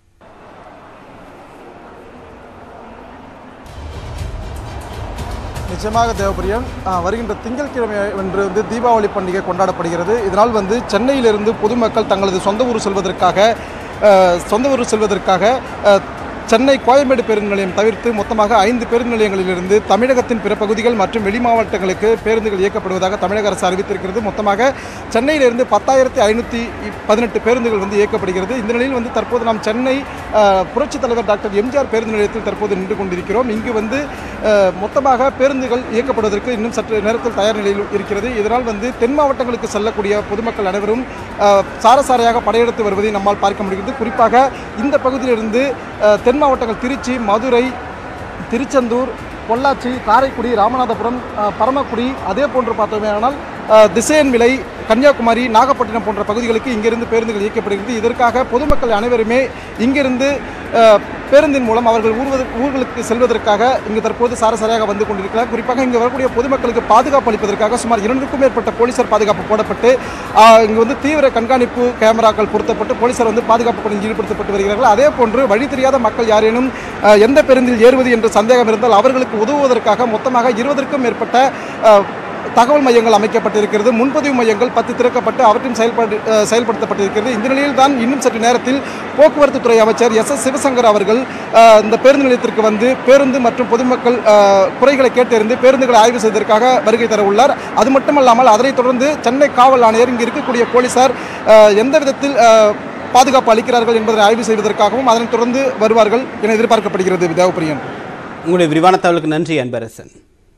நிச்சயமாக தேவப்பிரியன், வருகின்ற திங்கட்கிழமை என்று வந்து தீபாவளி பண்டிகை கொண்டாடப்படுகிறது. இதனால் வந்து சென்னையிலிருந்து பொதுமக்கள் தங்களது சொந்த ஊர் செல்வதற்காக சொந்த ஊர் செல்வதற்காக சென்னை கோயம்பேடு பேருந்து நிலையம் தவிர்த்து மொத்தமாக ஐந்து பேருந்து நிலையங்களிலிருந்து தமிழகத்தின் பிற பகுதிகள் மற்றும் வெளி மாவட்டங்களுக்கு பேருந்துகள் இயக்கப்படுவதாக தமிழக அரசு அறிவித்திருக்கிறது. மொத்தமாக சென்னையிலிருந்து பத்தாயிரத்தி ஐநூற்றி பதினெட்டு பேருந்துகள் வந்து இயக்கப்படுகிறது. இந்த நிலையில் வந்து தற்போது நாம் சென்னை புரட்சித் தலைவர் டாக்டர் எம்ஜிஆர் பேருந்து நிலையத்தில் தற்போது நின்று கொண்டிருக்கிறோம். இங்கு வந்து மொத்தமாக பேருந்துகள் இயக்கப்படுவதற்கு இன்னும் சற்று நேரத்தில் தயார் நிலையில் இருக்கிறது. இதனால் வந்து தென் மாவட்டங்களுக்கு செல்லக்கூடிய பொதுமக்கள் அனைவரும் சாரசாரையாக படையெடுத்து வருவதை நம்மால் பார்க்க முடிகிறது. குறிப்பாக இந்த பகுதியிலிருந்து தென் மாவட்டங்கள் திருச்சி, மதுரை, திருச்செந்தூர், பொள்ளாச்சி, காரைக்குடி, ராமநாதபுரம், பரமக்குடி, அதே போன்று பார்த்தோமேயானால் திசையன்விளை, கன்னியாகுமரி, நாகப்பட்டினம் போன்ற பகுதிகளுக்கு இங்கிருந்து பேருந்துகள் இயக்கப்படுகிறது. இதற்காக பொதுமக்கள் அனைவருமே இங்கிருந்து பேருந்தின் மூலம் அவர்கள் ஊர்களுக்கு செல்வதற்காக இங்கு தற்போது சாரசாரியாக வந்து கொண்டிருக்கிறார். குறிப்பாக இங்கு வரக்கூடிய பொதுமக்களுக்கு பாதுகாப்பு அளிப்பதற்காக சுமார் இரண்டுக்கும் மேற்பட்ட போலீசார் பாதுகாப்பு போடப்பட்டு இங்கு வந்து தீவிர கண்காணிப்பு கேமராக்கள் பொருத்தப்பட்டு போலீசார் வந்து பாதுகாப்பு பணியில் ஈடுபடுத்தப்பட்டு வருகிறார்கள். அதே போன்று வழி தெரியாத மக்கள் யாரேனும் எந்த பேருந்தில் ஏறுவது என்று சந்தேகம் இருந்தால் அவர்களுக்கு உதவுவதற்காக மொத்தமாக இருபதற்கும் மேற்பட்ட தகவல் மையங்கள் அமைக்கப்பட்டிருக்கிறது. முன்பதிவு மையங்கள் பத்து திறக்கப்பட்டு அவற்றின் செயல்பாடு செயல்படுத்தப்பட்டிருக்கிறது. இந்த நிலையில் தான் இன்னும் சற்று நேரத்தில் போக்குவரத்து துறை அமைச்சர் எஸ் எஸ் சிவசங்கர் அவர்கள் இந்த பேருந்து நிலையத்திற்கு வந்து பேருந்து மற்றும் பொதுமக்கள் குறைகளை கேட்டறிந்து பேருந்துகளை ஆய்வு செய்வதற்காக வருகை தர உள்ளார். அது மட்டுமல்லாமல் அதனைத் தொடர்ந்து சென்னை காவல் ஆணையர் இங்கு இருக்கக்கூடிய போலீசார் எந்த விதத்தில் பாதுகாப்பு அளிக்கிறார்கள் என்பதை ஆய்வு செய்வதற்காகவும் அதனைத் தொடர்ந்து வருவார்கள் என எதிர்பார்க்கப்படுகிறது. தேவப்பிரியன், உங்களுடைய விரிவான தகவலுக்கு நன்றி அன்பரசன்.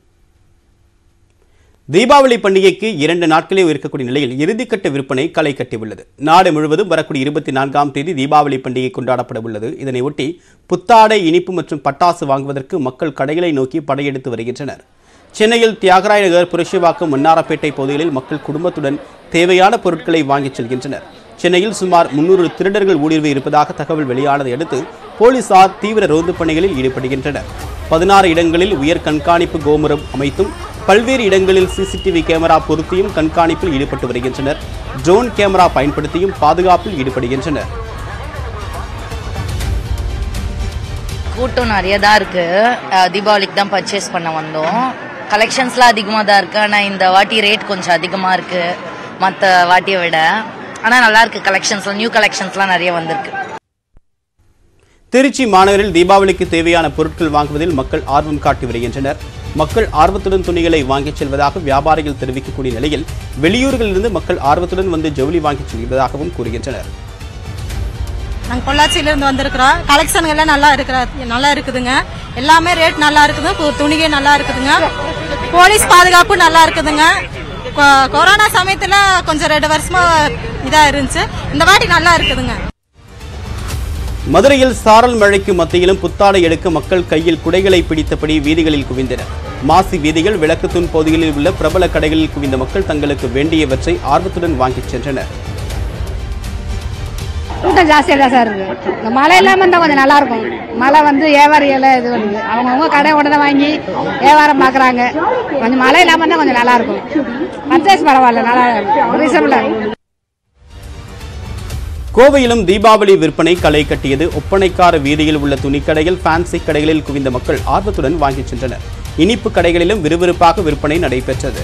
தீபாவளி பண்டிகைக்கு இரண்டு நாட்களே இருக்கக்கூடிய நிலையில் இறுதிக்கட்ட விற்பனை களை கட்டியுள்ளது. நாடு முழுவதும் வரக்கூடிய இருபத்தி நான்காம் தேதி தீபாவளி பண்டிகை கொண்டாடப்பட உள்ளது. இதனையொட்டி புத்தாடை, இனிப்பு மற்றும் பட்டாசு வாங்குவதற்கு மக்கள் கடைகளை நோக்கி படையெடுத்து வருகின்றனர். சென்னையில் தியாகராய நகர், புரட்சிவாக்கம், மன்னாரப்பேட்டை பகுதிகளில் மக்கள் குடும்பத்துடன் தேவையான பொருட்களை வாங்கிச் செல்கின்றனர். சென்னையில் சுமார் முன்னூறு திருடர்கள் ஊடுருவி இருப்பதாக தகவல் வெளியானதை அடுத்து போலீசார் தீவிர ரோந்து பணிகளில் ஈடுபடுகின்றனர். பதினாறு இடங்களில் உயர் கண்காணிப்பு கோபுரம் அமைத்தும் பல்வேறு இடங்களில் சிசிடிவி கேமரா பொருத்தியும் கண்காணிப்பில் ஈடுபட்டு வருகின்றனர். ட்ரோன் கேமரா பயன்படுத்தியும் பாதுகாப்பில் ஈடுபடுகின்றனர். கூட்டம் நிறைய தான் இருக்கு. தீபாவளிக்கு தான் பர்ச்சேஸ் பண்ண வந்தோம். கலெக்ஷன்ஸ்லாம் அதிகமாக தான் இருக்கு. ஆனால் இந்த வாட்டி ரேட் கொஞ்சம் அதிகமாக இருக்கு மற்ற வாட்டியை விட. ஆனால் நல்லா இருக்கு. கலெக்ஷன்ஸ், நியூ கலெக்ஷன்ஸ்லாம் நிறைய வந்திருக்கு. திருச்சி மாநகரில் தீபாவளிக்கு தேவையான பொருட்கள் வாங்குவதில் மக்கள் ஆர்வம் காட்டி வருகின்றனர். மக்கள் ஆர்வத்துடன் துணிகளை வாங்கிச் செல்வதாக வியாபாரிகள் தெரிவிக்கக்கூடிய நிலையில் வெளியூர்களிலிருந்து மக்கள் ஆர்வத்துடன் வந்து ஜவுளி வாங்கிச் செல்வதாகவும் கூறுகின்றனர். நாங்கள் பொள்ளாச்சியிலிருந்து வந்திருக்கிறோம். கலெக்ஷன் எல்லாம் நல்லா இருக்கிற நல்லா இருக்குதுங்க. எல்லாமே ரேட் நல்லா இருக்குது. துணிகை நல்லா இருக்குதுங்க. போலீஸ் பாதுகாப்பு நல்லா இருக்குதுங்க. கொரோனா சமயத்தில் கொஞ்சம் ரெண்டு வருஷமா இதா இருந்துச்சு. இந்த வாட்டி நல்லா இருக்குதுங்க. மதுரையில் சாரல் மழைக்கு மத்தியிலும் புத்தாடை எடுக்க மக்கள் கையில் குடைகளை பிடித்தபடி வீதிகளில் குவிந்தனர். மாசி வீதிகள், விளக்குத்தூண் பகுதிகளில் உள்ள பிரபல கடைகளில் குவிந்த மக்கள் தங்களுக்கு வேண்டியவற்றை ஆர்வத்துடன் வாங்கிச் சென்றனர். கூட்டம் ஜாஸ்தியாக தான் சார் இருக்கு. இந்த மழை இல்லாமல் இருந்தால் கொஞ்சம் நல்லா இருக்கும். மழை வந்து வியாபாரிகளை இது பண்ணுது. அவங்கவுங்க கடை உடனே வாங்கி வியாபாரம் பார்க்குறாங்க. கொஞ்சம் மழை இல்லாமல் இருந்தால் கொஞ்சம் நல்லா இருக்கும். பர்ச்சேஸ் பரவாயில்ல, நல்லா ரீசனபிளாக. கோவையிலும் தீபாவளி விற்பனை களை கட்டியது. ஒப்பனைக்கார வீதியில் உள்ள துணிக்கடைகள், ஃபேன்சி கடைகளில் குவிந்த மக்கள் ஆர்வத்துடன் வாங்கிச் சென்றனர். இனிப்பு கடைகளிலும் விறுவிறுப்பாக விற்பனை நடைபெற்றது.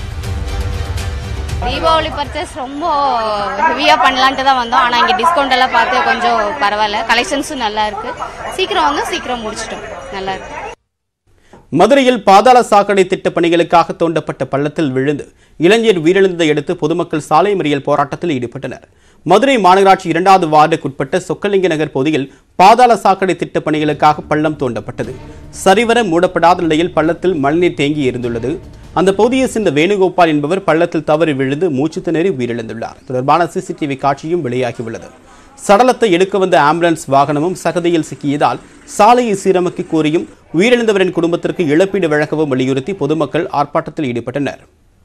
தீபாவளி பர்ச்சேஸ் ரொம்ப ஹெவியாக பண்ணலான்ட்டு தான் வந்தோம். ஆனால் இங்கே டிஸ்கவுண்ட் எல்லாம் பார்த்து கொஞ்சம் பரவாயில்ல. கலெக்ஷன்ஸும் நல்லா இருக்கு. சீக்கிரம் வந்து சீக்கிரம் முடிச்சிட்டோம். நல்லா இருக்கு. மதுரையில் பாதாள சாக்கடை திட்ட பணிகளுக்காக தோண்டப்பட்ட பள்ளத்தில் விழுந்து இளைஞர் உயிரிழந்ததை அடுத்து பொதுமக்கள் சாலை மறியல் போராட்டத்தில் ஈடுபட்டனர். மதுரை மாநகராட்சி இரண்டாவது வார்டுக்குட்பட்ட சொக்கலிங்க நகர் பகுதியில் பாதாள சாக்கடை திட்ட பணிகளுக்காக பள்ளம் தோண்டப்பட்டது. சரிவர மூடப்படாத நிலையில் பள்ளத்தில் மழைநீர் தேங்கி இருந்துள்ளது. அந்த பகுதியை சேர்ந்த வேணுகோபால் என்பவர் பள்ளத்தில் தவறி விழுந்து மூச்சு திணறி உயிரிழந்துள்ளார். தொடர்பான சிசிடிவி காட்சியும் வெளியாகியுள்ளது. சடலத்தை எடுக்க வந்த ஆம்புலன்ஸ் வாகனமும் சகதியில் சிக்கியதால் சாலையை சீரமைக்க கோரியும் உயிரிழந்தவரின் குடும்பத்திற்கு இழப்பீடு வழங்கவும் வலியுறுத்தி பொதுமக்கள் ஆர்ப்பாட்டத்தில் ஈடுபட்டனர்.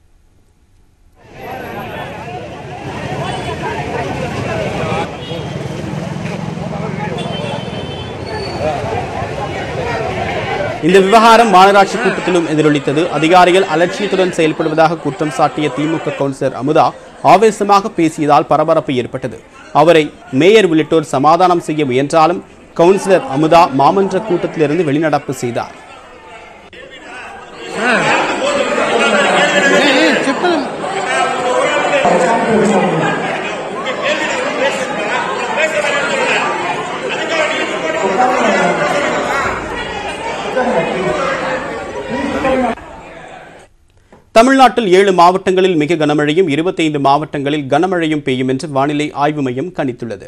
இந்த விவகாரம் மாநகராட்சி கூட்டத்திலும் எதிரொலித்தது. அதிகாரிகள் அலட்சியத்துடன் செயல்படுவதாக குற்றம் சாட்டிய திமுக கவுன்சிலர் அமுதா ஆவேசமாக பேசியதால் பரபரப்பு ஏற்பட்டது. அவரை மேயர் உள்ளிட்டோர் சமாதானம் செய்ய முயன்றாலும் கவுன்சிலர் அமுதா மாமன்ற கூட்டத்திலிருந்து வெளிநடப்பு செய்தார். தமிழ்நாட்டில் ஏழு மாவட்டங்களில் மிக கனமழையும் இருபத்தி ஐந்து மாவட்டங்களில் கனமழையும் பெய்யும் என்று வானிலை ஆய்வு மையம் கணித்துள்ளது.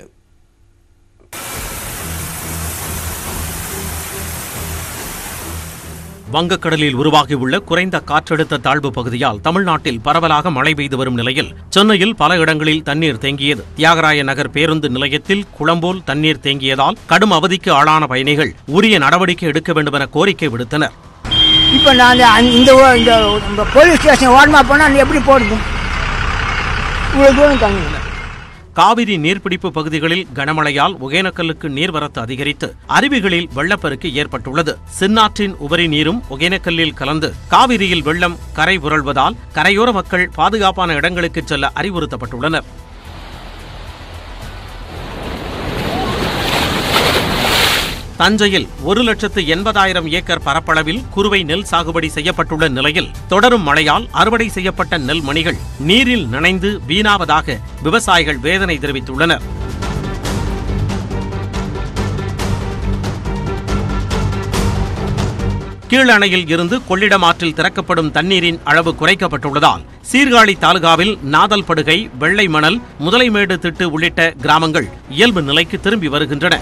வங்கக்கடலில் உருவாகியுள்ள குறைந்த காற்றழுத்த தாழ்வு பகுதியால் தமிழ்நாட்டில் பரவலாக மழை பெய்து வரும் நிலையில் சென்னையில் பல இடங்களில் தண்ணீர் தேங்கியது. தியாகராய நகர் பேருந்து நிலையத்தில் குளம்போல் தண்ணீர் தேங்கியதால் கடும் அவதிக்கு ஆளான பயணிகள் உரிய நடவடிக்கை எடுக்க வேண்டும் என கோரிக்கை விடுத்தனர். இப்போ நான் இந்த இந்த போலீஸ் ஸ்டேஷன் ஓடமா போனால் எப்படி போடுது? இவ்வளோ தூரம் தண்ணி. காவிரி நீர்பிடிப்பு பகுதிகளில் கனமழையால் ஒகேனக்கல்லுக்கு நீர்வரத்து அதிகரித்து அருவிகளில் வெள்ளப்பெருக்கு ஏற்பட்டுள்ளது. சின்னாற்றின் உபரி நீரும் ஒகேனக்கல்லில் கலந்து காவிரியில் வெள்ளம் கரை புரள்வதால் கரையோர மக்கள் பாதுகாப்பான இடங்களுக்கு செல்ல அறிவுறுத்தப்பட்டுள்ளனர். தஞ்சையில் ஒரு லட்சத்து எண்பதாயிரம் ஏக்கர் பரப்பளவில் குறுவை நெல் சாகுபடி செய்யப்பட்டுள்ள நிலையில் தொடரும் மழையால் அறுவடை செய்யப்பட்ட நெல் மணிகள் நீரில் நனைந்து வீணாவதாக விவசாயிகள் வேதனை தெரிவித்துள்ளனர். கீழ் அணையில் இருந்து கொள்ளிடம் ஆற்றில் திறக்கப்படும் தண்ணீரின் அளவு குறைக்கப்பட்டுள்ளதால் சீர்காழி தாலுகாவில் நாதல்படுகை, வெள்ளை மணல், முதலைமேடு திட்டு உள்ளிட்ட கிராமங்கள் இயல்பு நிலைக்கு திரும்பி வருகின்றன.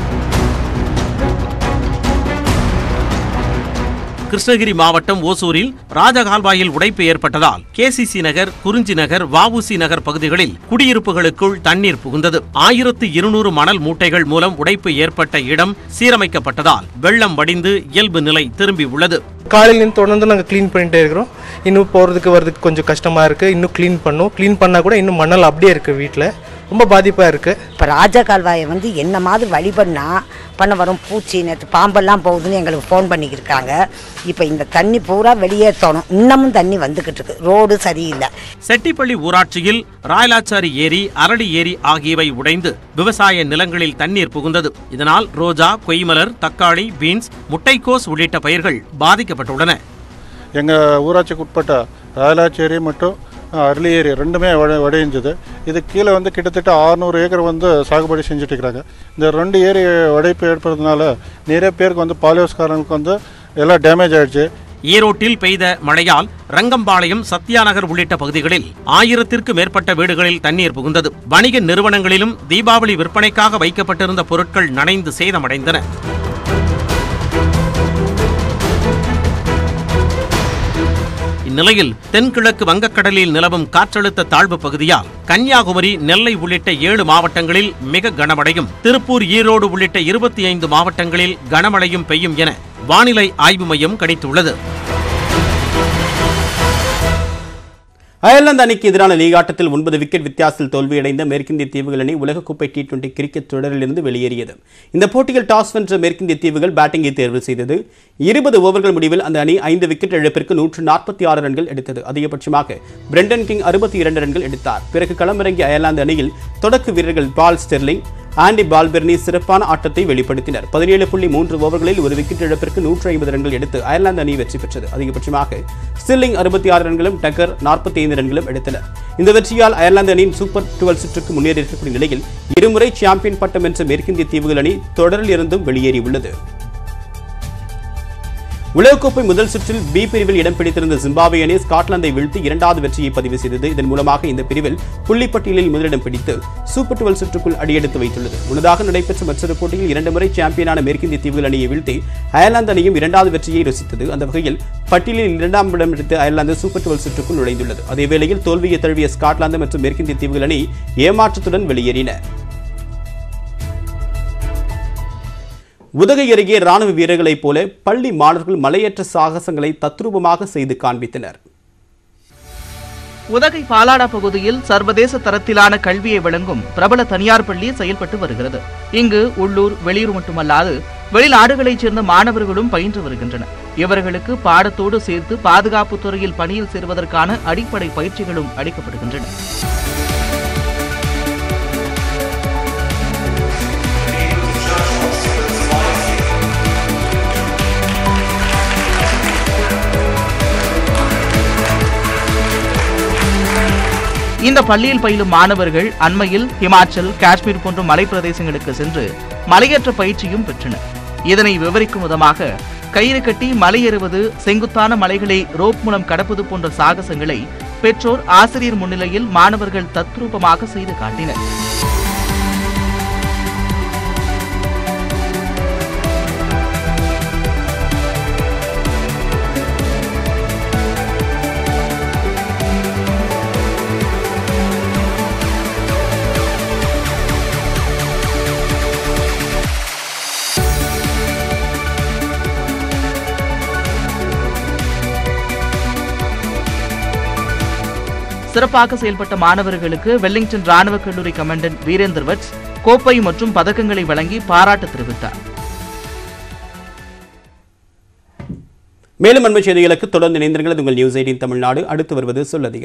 கிருஷ்ணகிரி மாவட்டம் ஓசூரில் ராஜகால்வாயில் உடைப்பு ஏற்பட்டதால் கேசிசி நகர், குறிஞ்சி நகர், வஉசி நகர் பகுதிகளில் குடியிருப்புகளுக்குள் தண்ணீர் புகுந்தது. ஆயிரத்து இருநூறு மணல் மூட்டைகள் மூலம் உடைப்பு ஏற்பட்ட இடம் சீரமைக்கப்பட்டதால் வெள்ளம் வடிந்து இயல்பு நிலை திரும்பி உள்ளது. காலையில் நின்று தொடர்ந்து நாங்கள் க்ளீன் பண்ணிட்டே இருக்கிறோம். இன்னும் போகிறதுக்கு வரதுக்கு கொஞ்சம் கஷ்டமாக இருக்குது. இன்னும் க்ளீன் பண்ணோம். க்ளீன் பண்ணால் கூட இன்னும் மணல் அப்படியே இருக்குது. வீட்டில் ரொம்ப பாதிப்பாக இருக்குது. இப்போ ராஜகால்வாயை வந்து என்ன மாதிரி வழி பண்ணால் பண்ண வரும், பூச்சி நேற்று பாம்பெல்லாம் போகுதுன்னு எங்களுக்கு ஃபோன் பண்ணிக்கிருக்காங்க. இப்போ இந்த தண்ணி பூரா வெளியேற்றணும். இன்னமும் தண்ணி வந்துக்கிட்டு இருக்கு. ரோடு சரியில்லை. செட்டிப்பள்ளி ஊராட்சியில் ராயலாச்சாரி ஏரி, அரளி ஏரி ஆகியவை உடைந்து விவசாய நிலங்களில் தண்ணீர் புகுந்தது. இதனால் ரோஜா, கொய்மலர், தக்காளி, பீன்ஸ், முட்டைக்கோஸ் உள்ளிட்ட பயிர்கள் பாதிக்கப்பட்டுள்ளன. எங்கள் ஊராட்சிக்கு உட்பட்ட ராயலாச்சேரி மற்றும் அரளி ஏரி ரெண்டுமே உடைஞ்சது. இது கீழே வந்து கிட்டத்தட்ட ஆறுநூறு ஏக்கர் வந்து சாகுபடி செஞ்சுட்டு இருக்கிறாங்க. இந்த ரெண்டு ஏரி உடைப்பு ஏற்படுறதுனால நிறைய பேருக்கு வந்து பாலியோஸ்காரங்களுக்கு வந்து எல்லாம் டேமேஜ் ஆயிடுச்சு. ஈரோட்டில் பெய்த மழையால் ரங்கம்பாளையம், சத்யாநகர் உள்ளிட்ட பகுதிகளில் ஆயிரத்திற்கு மேற்பட்ட வீடுகளில் தண்ணீர் புகுந்தது. வணிக நிறுவனங்களிலும் தீபாவளி விற்பனைக்காக வைக்கப்பட்டிருந்த பொருட்கள் நனைந்து சேதமடைந்தன. இந்நிலையில் தென்கிழக்கு வங்கக்கடலில் நிலவும் காற்றழுத்த தாழ்வு பகுதியால் கன்னியாகுமரி, நெல்லை உள்ளிட்ட ஏழு மாவட்டங்களில் மிக கனமழையும், திருப்பூர், ஈரோடு உள்ளிட்ட இருபத்தி ஐந்து மாவட்டங்களில் கனமழையும் பெய்யும் என வானிலை ஆய்வு மையம் கணித்துள்ளது. அயர்லாந்து அணிக்கு எதிரான லீக் ஆட்டத்தில் ஒன்பது விக்கெட் வித்தியாசத்தில் தோல்வியடைந்த மேற்கிந்திய தீவுகள் அணி உலகக்கோப்பை டி டுவெண்டி கிரிக்கெட் தொடரிலிருந்து வெளியேறியது. இந்த போட்டியில் டாஸ் வென்ற மேற்கிந்திய தீவுகள் பேட்டிங்கை தேர்வு செய்தது. இருபது ஓவர்கள் முடிவில் அந்த அணி ஐந்து விக்கெட் இழப்பிற்கு நூற்று நாற்பத்தி ஆறு ரன்கள் எடுத்தது. அதிகபட்சமாக பிரெண்டன் கிங் அறுபத்தி இரண்டு ரன்கள் எடுத்தார். பிறகு களமிறங்கிய அயர்லாந்து அணியில் தொடக்க வீரர்கள் பால் ஸ்டெர்லிங், ஆண்டி பால்பெர்னி சிறப்பான ஆட்டத்தை வெளிப்படுத்தினர். பதினேழு புள்ளி மூன்று ஓவர்களில் ஒரு விக்கெட் இழப்பிற்கு நூற்றி ஐம்பது ரன்கள் எடுத்து அயர்லாந்து அணி வெற்றி பெற்றது. அதிகபட்சமாக ஸ்டில்லிங் அறுபத்தி ஆறு ரன்களும், டக்கர் நாற்பத்தி ஐந்து ரன்களும் எடுத்தனர். இந்த வெற்றியால் அயர்லாந்து அணியின் சூப்பர் டுவெல் சுற்றுக்கு முன்னேறி இருக்கக்கூடிய நிலையில் இருமுறை சாம்பியன் பட்டம் வென்ற மேற்கிந்திய தீவுகள் அணி தொடரில் இருந்தும் வெளியேறியுள்ளது. உலகக்கோப்பை முதல் சுற்றில் பி பிரிவில் இடம் பிடித்திருந்த ஜிம்பாப்வே அணி ஸ்காட்லாந்தை வீழ்த்தி இரண்டாவது வெற்றியை பதிவு செய்தது. இதன் மூலமாக இந்த பிரிவில் புள்ளிப்பட்டியலில் முதலிடம் பிடித்து சூப்பர் டுவெல் சுற்றுக்குள் அடியெடுத்து வைத்துள்ளது. முன்னதாக நடைபெற்ற மற்றொரு போட்டியில் இரண்டு முறை சாம்பியனான மேற்கிந்திய தீவுகள் அணியை வீழ்த்தி அயர்லாந்து அணியும் இரண்டாவது வெற்றியை ருசித்தது. அந்த வகையில் பட்டியலில் இரண்டாம் இடம் எடுத்து அயர்லாந்து சூப்பர் டுவெல் சுற்றுக்குள் நுழைந்துள்ளது. அதேவேளையில் தோல்வியை தழுவிய ஸ்காட்லாந்து மற்றும் மேற்கிந்திய தீவுகள் அணி ஏமாற்றத்துடன் வெளியேறின. உதகை அருகே ராணுவ வீரர்களைப் போல பள்ளி மாணவர்கள் மலையேற்ற சாகசங்களை தத்ரூபமாக செய்து காண்பித்தனர். உதகை பாலாடா பகுதியில் சர்வதேச தரத்திலான கல்வியை வழங்கும் பிரபல தனியார் பள்ளி செயல்பட்டு வருகிறது. இங்கு உள்ளூர், வெளியூர் மட்டுமல்லாது வெளிநாடுகளைச் சேர்ந்த மாணவர்களும் பயின்று வருகின்றனர். இவர்களுக்கு பாடத்தோடு சேர்த்து பாதுகாப்பு துறையில் பணியில் சேர்வதற்கான அடிப்படை பயிற்சிகளும் அளிக்கப்படுகின்றன. இந்த பள்ளியில் பயிலும் மாணவர்கள் அண்மையில் ஹிமாச்சல், காஷ்மீர் போன்ற மலைப்பிரதேசங்களுக்கு சென்று மலையேற்ற பயிற்சியும் பெற்றனர். இதனை விவரிக்கும் விதமாக கயிறு கட்டி மலையேறுவது, செங்குத்தான மலைகளை ரோப் மூலம் கடப்பது போன்ற சாகசங்களை பெற்றோர், ஆசிரியர் முன்னிலையில் மாணவர்கள் தத்ரூபமாக செய்து காட்டினர். சிறப்பாக செயல்பட்ட மாணவர்களுக்கு வெல்லிங்டன் ராணுவ கல்லூரி கமாண்டன்ட் வீரேந்தர் வட்ஸ் கோப்பை மற்றும் பதக்கங்களை வழங்கி பாராட்டு தெரிவித்தார். மேலும் அண்மை செய்திகளுக்கு தொடர்ந்து இணைந்திருங்கள். உங்கள் நியூஸ் எய்ட்டீன் தமிழ்நாடு. அடுத்து வருவது சொல்லதிகாரம்.